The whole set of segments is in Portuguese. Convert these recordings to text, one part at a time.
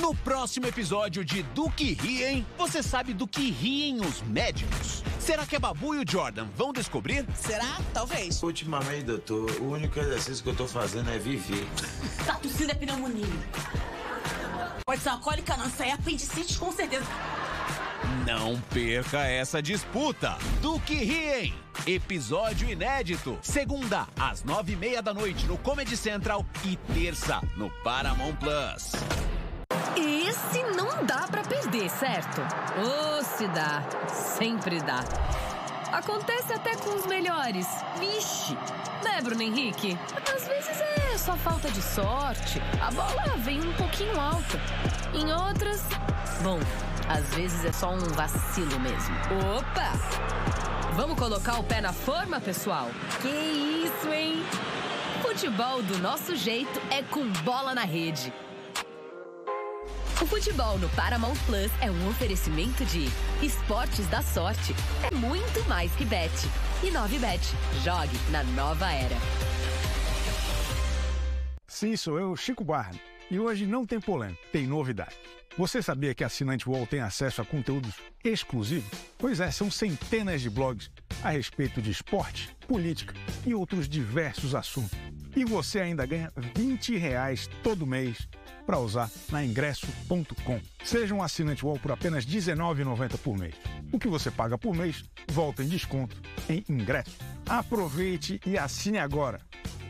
No próximo episódio de Do Que Riem, você sabe do que riem os médicos? Será que a Babu e o Jordan vão descobrir? Será? Talvez. Ultimamente, doutor, o único exercício que eu tô fazendo é viver. Tá tossindo é pneumonia. Pode ser uma cólica, não. Isso aí é apendicite, com certeza. Não perca essa disputa. Do Que Riem. Episódio inédito. Segunda, às 9h30 da noite no Comedy Central e terça no Paramount Plus. Esse não dá pra perder, certo? Ou se dá, sempre dá. Acontece até com os melhores. Vixe! Né, Bruno Henrique? Às vezes é só falta de sorte. A bola vem um pouquinho alta. Em outras, bom, às vezes é só um vacilo mesmo. Opa! Vamos colocar o pé na forma, pessoal? Que isso, hein? Futebol do nosso jeito é com bola na rede. O futebol no Paramount Plus é um oferecimento de Esportes da Sorte. É muito mais que bet. E 9bet. Jogue na nova era. Sim, sou eu, Chico Barney. E hoje não tem polêmica, tem novidade. Você sabia que assinante UOL tem acesso a conteúdos exclusivos? Pois é, são centenas de blogs a respeito de esporte, política e outros diversos assuntos. E você ainda ganha R$20 todo mês para usar na ingresso.com. Seja um assinante UOL por apenas R$19,90 por mês. O que você paga por mês volta em desconto em ingresso. Aproveite e assine agora.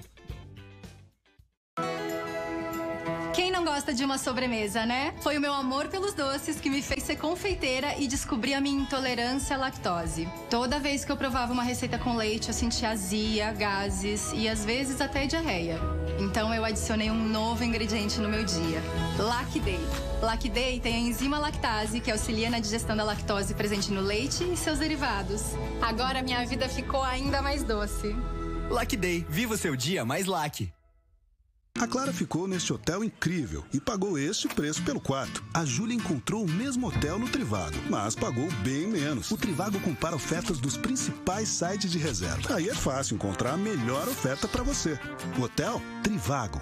Quem não gosta de uma sobremesa, né? Foi o meu amor pelos doces que me fez ser confeiteira e descobrir a minha intolerância à lactose. Toda vez que eu provava uma receita com leite, eu sentia azia, gases e às vezes até diarreia. Então eu adicionei um novo ingrediente no meu dia: Lactday. Lactday tem a enzima lactase que auxilia na digestão da lactose presente no leite e seus derivados. Agora minha vida ficou ainda mais doce. Lactday, viva o seu dia mais lac. A Clara ficou neste hotel incrível e pagou este preço pelo quarto. A Júlia encontrou o mesmo hotel no Trivago, mas pagou bem menos. O Trivago compara ofertas dos principais sites de reserva. Aí é fácil encontrar a melhor oferta para você. Hotel Trivago.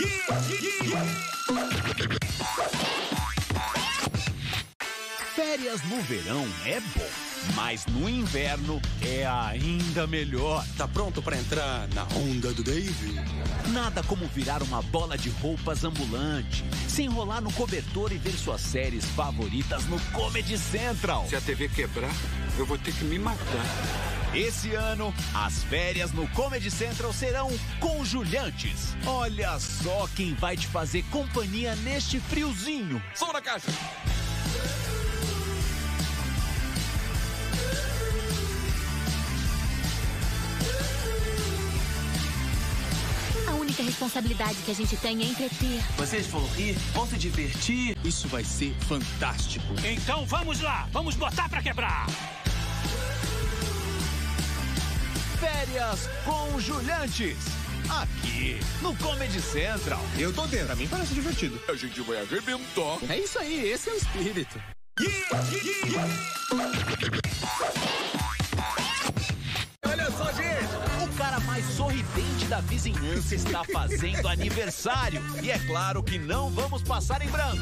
Férias no verão é bom, mas no inverno é ainda melhor. Tá pronto pra entrar na onda do Dave? Nada como virar uma bola de roupas ambulante, se enrolar no cobertor e ver suas séries favoritas no Comedy Central. Se a TV quebrar, eu vou ter que me matar. Esse ano, as férias no Comedy Central serão conjuntantes. Olha só quem vai te fazer companhia neste friozinho. Som na caixa! A única responsabilidade que a gente tem é entreter. Vocês vão rir, vão se divertir. Isso vai ser fantástico. Então vamos lá, vamos botar pra quebrar. Férias conjuntantes. Aqui, no Comedy Central. Eu tô dentro, pra mim parece divertido. A gente vai arrebentar. É isso aí, esse é o espírito. Olha só, gente! O cara mais sorridente da vizinhança está fazendo aniversário. E é claro que não vamos passar em branco.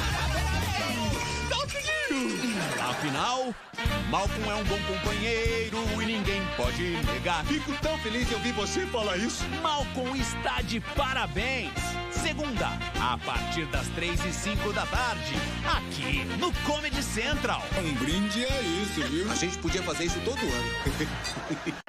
Afinal, Malcolm é um bom companheiro e ninguém pode negar. Fico tão feliz de ouvir você falar isso. Malcolm está de parabéns. Segunda, a partir das 3h05 da tarde, aqui no Comedy Central. Um brinde é isso, viu? A gente podia fazer isso todo ano.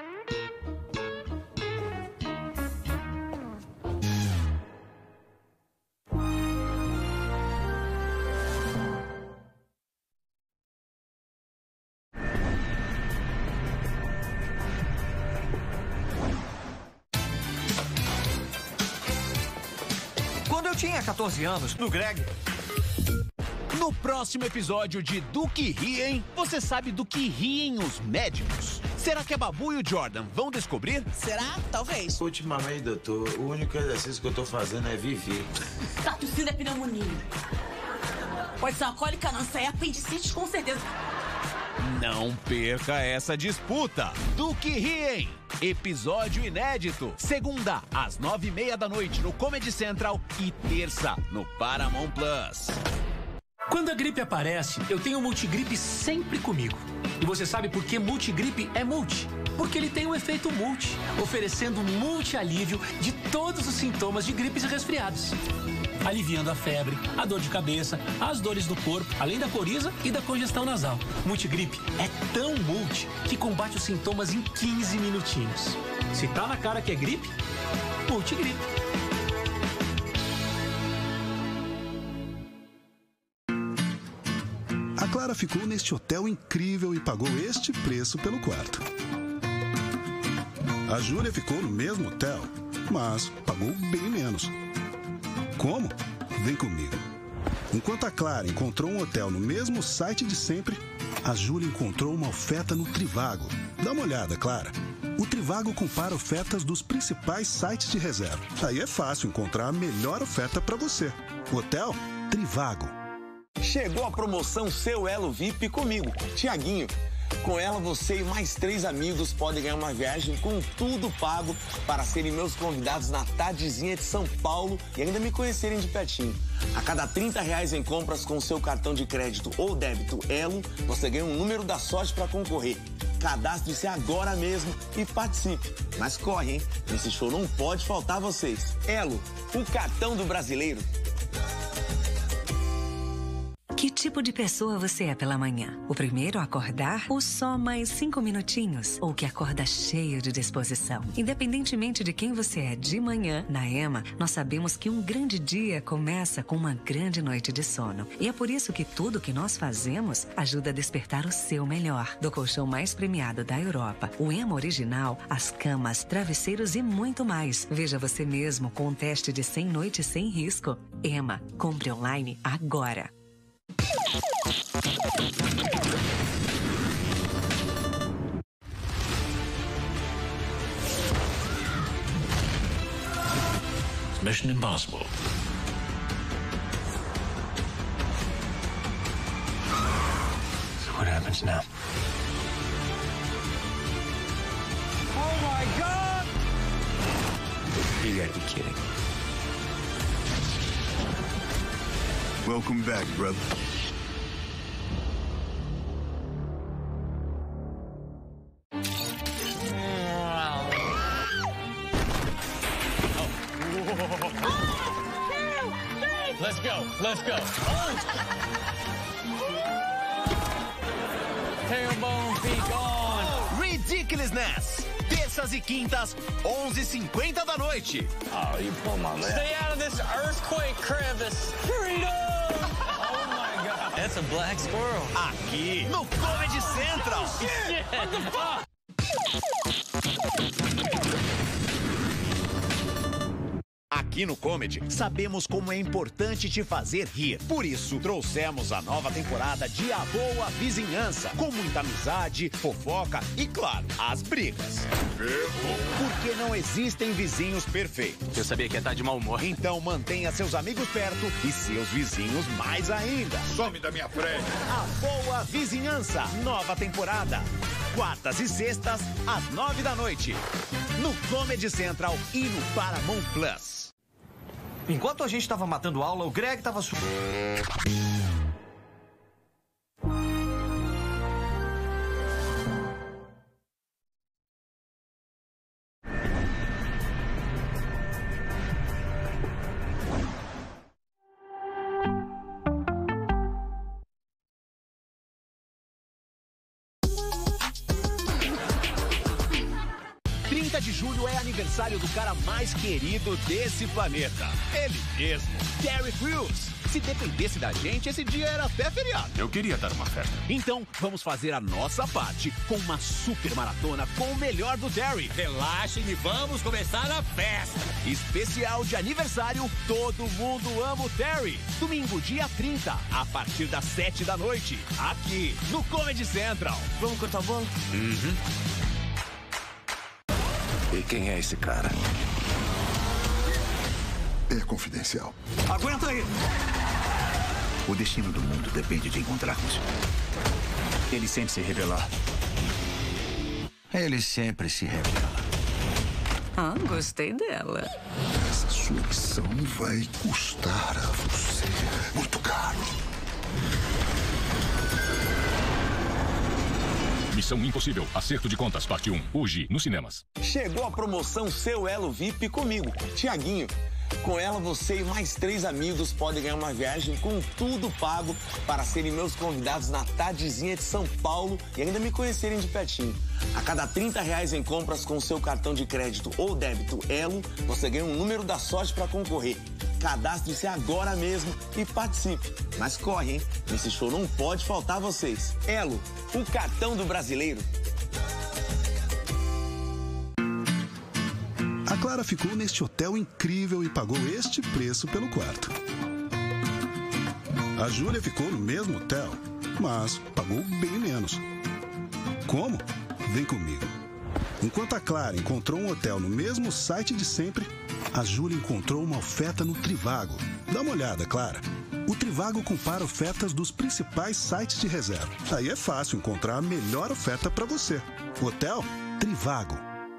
Quando eu tinha 14 anos, no Greg. No próximo episódio de Do Que Riem, você sabe do que riem os médicos? Será que a Babu e o Jordan vão descobrir? Será? Talvez. Ultimamente, doutor, o único exercício que eu tô fazendo é viver. Tá tossindo é pneumonia. Pode ser uma cólica, não. Isso aí é apendicite, com certeza. Não perca essa disputa. Do Que Riem. Episódio inédito. Segunda, às 9h30 da noite no Comedy Central e terça no Paramount Plus. Quando a gripe aparece, eu tenho o Multigripe sempre comigo. E você sabe por que Multigripe é multi? Porque ele tem um efeito multi, oferecendo multi-alívio de todos os sintomas de gripes e resfriados. Aliviando a febre, a dor de cabeça, as dores do corpo, além da coriza e da congestão nasal. Multigripe é tão multi que combate os sintomas em 15 minutinhos. Se tá na cara que é gripe, Multigripe. A Clara ficou neste hotel incrível e pagou este preço pelo quarto. A Júlia ficou no mesmo hotel, mas pagou bem menos. Como? Vem comigo. Enquanto a Clara encontrou um hotel no mesmo site de sempre, a Júlia encontrou uma oferta no Trivago. Dá uma olhada, Clara. O Trivago compara ofertas dos principais sites de reserva. Aí é fácil encontrar a melhor oferta para você. Hotel Trivago. Chegou a promoção Seu Elo VIP comigo, Tiaguinho. Com ela, você e mais 3 amigos podem ganhar uma viagem com tudo pago para serem meus convidados na tardezinha de São Paulo e ainda me conhecerem de pertinho. A cada R$30 em compras com seu cartão de crédito ou débito Elo, você ganha um número da sorte para concorrer. Cadastre-se agora mesmo e participe. Mas corre, hein? Nesse show não pode faltar vocês. Elo, o cartão do brasileiro. Que tipo de pessoa você é pela manhã? O primeiro a acordar ou só mais 5 minutinhos? Ou que acorda cheio de disposição? Independentemente de quem você é de manhã, na EMA, nós sabemos que um grande dia começa com uma grande noite de sono. E é por isso que tudo que nós fazemos ajuda a despertar o seu melhor. Do colchão mais premiado da Europa, o EMA original, as camas, travesseiros e muito mais. Veja você mesmo com um teste de 100 noites sem risco. EMA, compre online agora. Mission Impossible. So what happens now? Oh my God! You gotta be kidding. Welcome back, brother. Let's go. Oh. Tailbone be gone. Ridiculousness. Terças e quintas, 11h50 da noite. Oh, you pull my leg. Stay out of this earthquake crevice. Freedom! Oh my God. That's a black squirrel. Aqui no Comedy Central. Shit. What the fuck? Aqui no Comedy, sabemos como é importante te fazer rir. Por isso, trouxemos a nova temporada de A Boa Vizinhança, com muita amizade, fofoca e, claro, as brigas. Porque não existem vizinhos perfeitos. Eu sabia que ia estar de mau humor. Então mantenha seus amigos perto e seus vizinhos mais ainda. Some da minha frente. A Boa Vizinhança, nova temporada. Quartas e sextas, às 9 da noite. No Comedy Central e no Paramount Plus. Enquanto a gente tava matando aula, o Greg tava... De julho é aniversário do cara mais querido desse planeta. Ele mesmo, Terry Crews. Se dependesse da gente, esse dia era até feriado. Eu queria dar uma festa. Então, vamos fazer a nossa parte com uma super maratona com o melhor do Terry. Relaxem e vamos começar a festa. Especial de aniversário, Todo Mundo Ama o Terry. Domingo, dia 30, a partir das 7 da noite. Aqui, no Comedy Central. Vamos cortar a bola? Uhum. E quem é esse cara? É confidencial. Aguenta aí! O destino do mundo depende de encontrarmos. Ele sempre se revelar. Ele sempre se revela. Ah, gostei dela. Essa sua missão vai custar a você muito caro. Missão Impossível, Acerto de Contas, parte 1. Hoje, nos cinemas. Chegou a promoção Seu Elo VIP comigo, Tiaguinho. Com ela, você e mais 3 amigos podem ganhar uma viagem com tudo pago para serem meus convidados na tardezinha de São Paulo e ainda me conhecerem de pertinho. A cada R$30 em compras com seu cartão de crédito ou débito Elo, você ganha um número da sorte para concorrer. Cadastre-se agora mesmo e participe. Mas corre, hein? Nesse show não pode faltar vocês. Elo, o cartão do brasileiro. A Clara ficou neste hotel incrível e pagou este preço pelo quarto. A Júlia ficou no mesmo hotel, mas pagou bem menos. Como? Vem comigo. Enquanto a Clara encontrou um hotel no mesmo site de sempre, a Júlia encontrou uma oferta no Trivago. Dá uma olhada, Clara. O Trivago compara ofertas dos principais sites de reserva. Aí é fácil encontrar a melhor oferta para você. Hotel Trivago.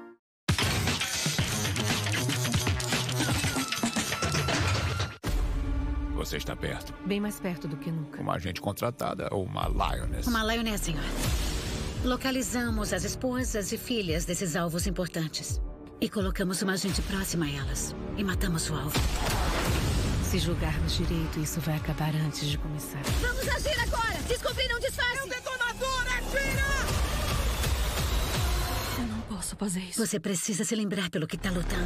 Você está perto. Bem mais perto do que nunca. Uma agente contratada ou uma lioness? Uma lioness, senhor. Localizamos as esposas e filhas desses alvos importantes. E colocamos uma agente próxima a elas. E matamos o alvo. Se julgarmos direito, isso vai acabar antes de começar. Vamos agir agora! Descobriram um disfarce! É um detonador! Atira! Eu não posso fazer isso. Você precisa se lembrar pelo que está lutando.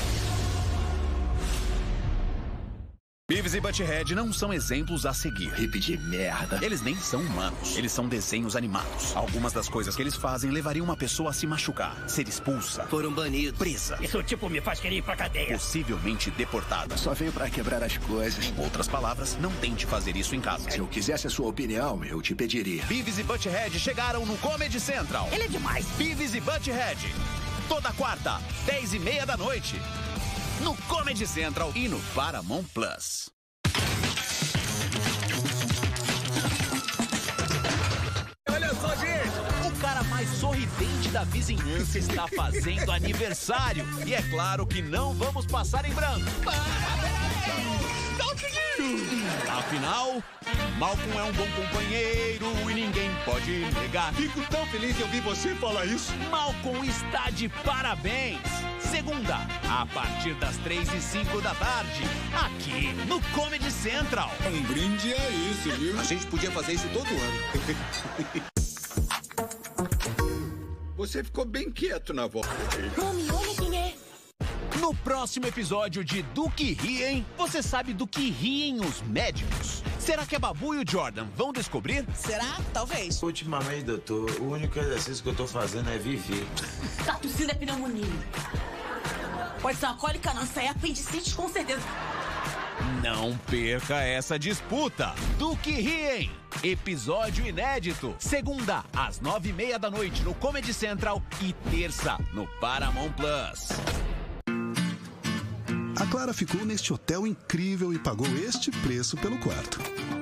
Beavis e Butthead não são exemplos a seguir. Hippie de merda. Eles nem são humanos. Eles são desenhos animados. Algumas das coisas que eles fazem levariam uma pessoa a se machucar, ser expulsa, Foram banidos. presa, Isso tipo me faz querer ir pra cadeia. possivelmente deportada. Só veio pra quebrar as coisas. Em outras palavras, não tente fazer isso em casa. Se eu quisesse a sua opinião, eu te pediria. Beavis e Butthead chegaram no Comedy Central. Ele é demais. Beavis e Butthead. Toda quarta, 10h30 da noite. No Comedy Central e no Paramount Plus. Olha só, gente! O cara mais sorridente da vizinhança está fazendo aniversário. E é claro que não vamos passar em branco. Afinal, Malcolm é um bom companheiro e ninguém pode negar. Fico tão feliz de ouvir você falar isso. Malcolm está de parabéns. Segunda, a partir das 3h05 da tarde, aqui no Comedy Central. Um brinde é isso, viu? A gente podia fazer isso todo ano. Você ficou bem quieto na volta. Mami, olha quem é. No próximo episódio de Do Que Riem, você sabe do que riem os médicos? Será que a Babu e o Jordan vão descobrir? Será? Talvez. Ultimamente, doutor, o único exercício que eu tô fazendo é viver. Tá tossindo é pneumonia. Pode ser uma cólica, não. Isso aí é apendicite, com certeza. Não perca essa disputa. Do Que Riem. Episódio inédito. Segunda, às 9h30 da noite no Comedy Central e terça no Paramount Plus. A Clara ficou neste hotel incrível e pagou este preço pelo quarto.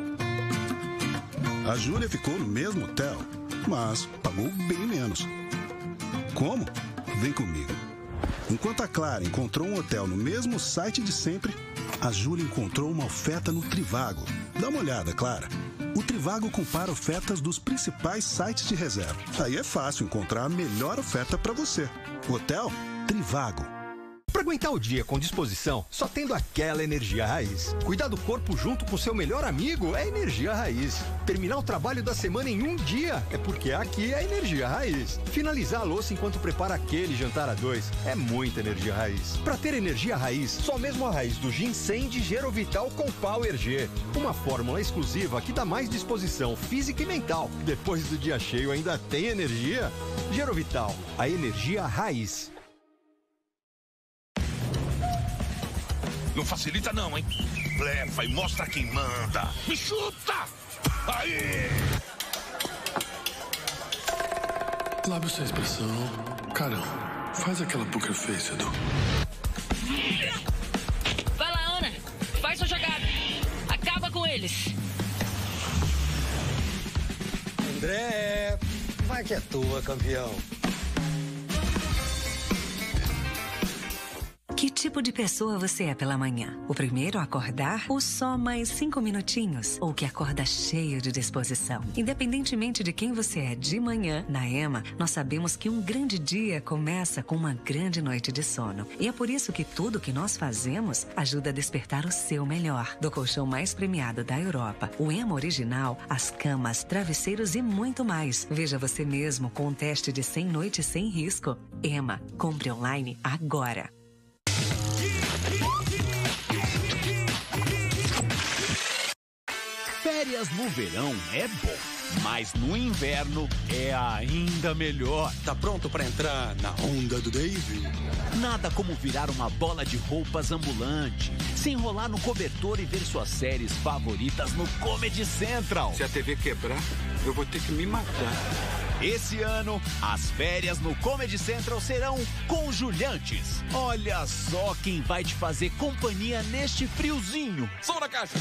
A Júlia ficou no mesmo hotel, mas pagou bem menos. Como? Vem comigo. Enquanto a Clara encontrou um hotel no mesmo site de sempre, a Júlia encontrou uma oferta no Trivago. Dá uma olhada, Clara. O Trivago compara ofertas dos principais sites de reserva. Aí é fácil encontrar a melhor oferta para você. Hotel Trivago. Para aguentar o dia com disposição, só tendo aquela energia raiz. Cuidar do corpo junto com seu melhor amigo é energia raiz. Terminar o trabalho da semana em um dia é porque aqui é energia raiz. Finalizar a louça enquanto prepara aquele jantar a dois é muita energia raiz. Para ter energia raiz, só mesmo a raiz do ginseng de Gerovital com Power G. Uma fórmula exclusiva que dá mais disposição física e mental. Depois do dia cheio ainda tem energia? Gerovital, a energia raiz. Não facilita não, hein? Leva e mostra quem manda. Me chuta! Aí! Lave essa expressão. Carão, faz aquela poker face, Edu. Vai lá, Ana. Faz sua jogada. Acaba com eles. André, vai que é tua, campeão. Que tipo de pessoa você é pela manhã? O primeiro a acordar ou só mais 5 minutinhos? Ou que acorda cheio de disposição? Independentemente de quem você é de manhã, na EMA, nós sabemos que um grande dia começa com uma grande noite de sono. E é por isso que tudo que nós fazemos ajuda a despertar o seu melhor. Do colchão mais premiado da Europa, o EMA Original, as camas, travesseiros e muito mais. Veja você mesmo com um teste de 100 noites sem risco. EMA, compre online agora. Férias no verão é bom, mas no inverno é ainda melhor. Tá pronto pra entrar na onda do Dave? Nada como virar uma bola de roupas ambulante, se enrolar no cobertor e ver suas séries favoritas no Comedy Central. Se a TV quebrar, eu vou ter que me matar. Esse ano, as férias no Comedy Central serão conjulantes. Olha só quem vai te fazer companhia neste friozinho. Som na caixa!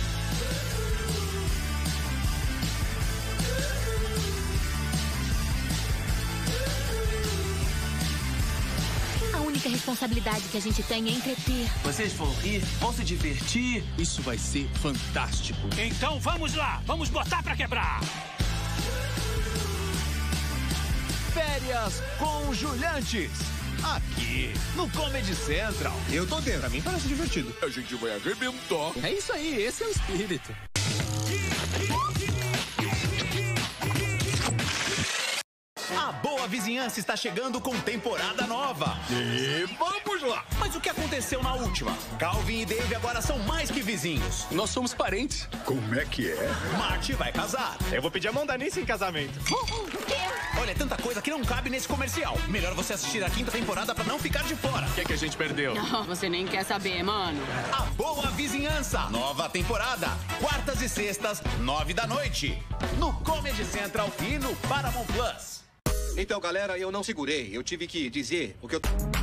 A única responsabilidade que a gente tem é entreter. Vocês vão rir, vão se divertir. Isso vai ser fantástico. Então vamos lá, vamos botar pra quebrar. Férias conjulantes. Aqui, no Comedy Central. Eu tô dentro, pra mim parece divertido. A gente vai arrebentar. É isso aí, esse é o espírito. A Boa Vizinhança está chegando com temporada nova. E vamos lá! Mas o que aconteceu na última? Calvin e Dave agora são mais que vizinhos. Nós somos parentes. Como é que é? Marty vai casar. Eu vou pedir a mão da Nice em casamento. Olha, é tanta coisa que não cabe nesse comercial. Melhor você assistir a 5ª temporada pra não ficar de fora. O que é que a gente perdeu? Não, você nem quer saber, mano. A Boa Vizinhança, nova temporada. Quartas e sextas, 9 da noite. No Comedy Central e no Paramount Plus. Então, galera, eu não segurei. Eu tive que dizer o que eu...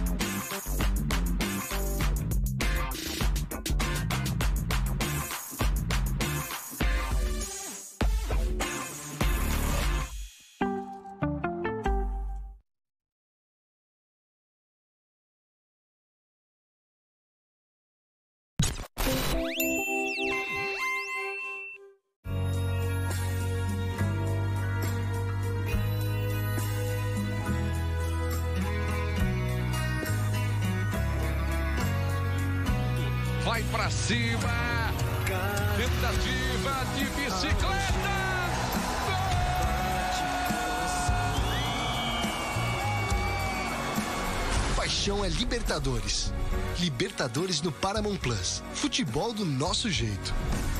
Vai pra cima! Tentativa de bicicleta! Paixão é Libertadores. Libertadores no Paramount Plus. Futebol do nosso jeito.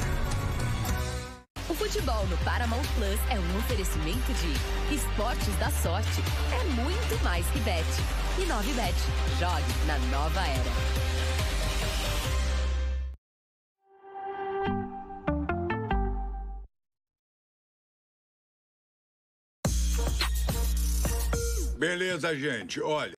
O futebol no Paramount Plus é um oferecimento de Esportes da Sorte. É muito mais que bet. E 9bet. Jogue na nova era. Beleza, gente. Olha,